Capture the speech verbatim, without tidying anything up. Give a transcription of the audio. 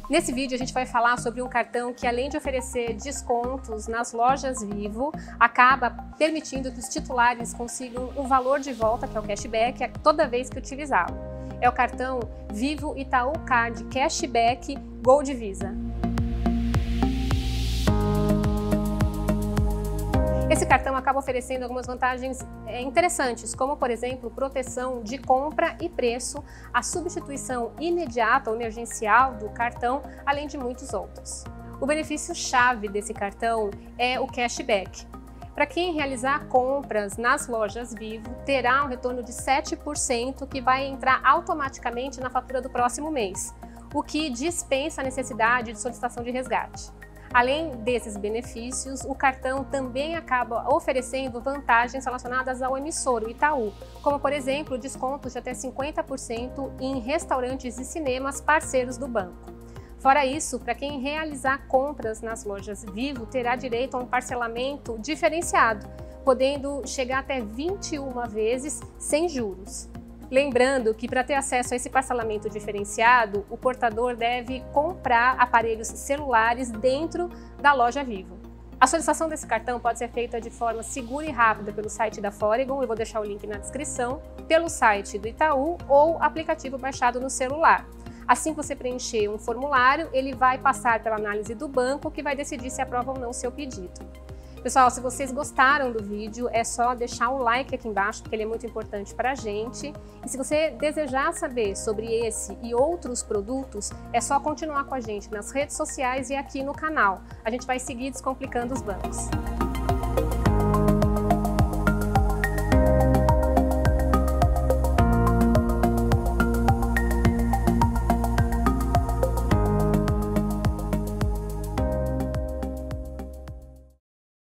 Nesse vídeo a gente vai falar sobre um cartão que, além de oferecer descontos nas lojas Vivo, acaba permitindo que os titulares consigam um valor de volta, que é o cashback, toda vez que utilizá-lo. É o cartão Vivo Itaú Card Cashback Gold Visa. Esse cartão acaba oferecendo algumas vantagens interessantes, como, por exemplo, proteção de compra e preço, a substituição imediata ou emergencial do cartão, além de muitos outros. O benefício-chave desse cartão é o cashback. Para quem realizar compras nas lojas Vivo, terá um retorno de sete por cento que vai entrar automaticamente na fatura do próximo mês, o que dispensa a necessidade de solicitação de resgate. Além desses benefícios, o cartão também acaba oferecendo vantagens relacionadas ao emissor, o Itaú, como, por exemplo, descontos de até cinquenta por cento em restaurantes e cinemas parceiros do banco. Fora isso, para quem realizar compras nas lojas Vivo, terá direito a um parcelamento diferenciado, podendo chegar até vinte e uma vezes sem juros. Lembrando que, para ter acesso a esse parcelamento diferenciado, o portador deve comprar aparelhos celulares dentro da loja Vivo. A solicitação desse cartão pode ser feita de forma segura e rápida pelo site da Foregon, eu vou deixar o link na descrição, pelo site do Itaú ou aplicativo baixado no celular. Assim que você preencher um formulário, ele vai passar pela análise do banco, que vai decidir se aprova ou não o seu pedido. Pessoal, se vocês gostaram do vídeo, é só deixar o like aqui embaixo, porque ele é muito importante para a gente. E se você desejar saber sobre esse e outros produtos, é só continuar com a gente nas redes sociais e aqui no canal. A gente vai seguir descomplicando os bancos.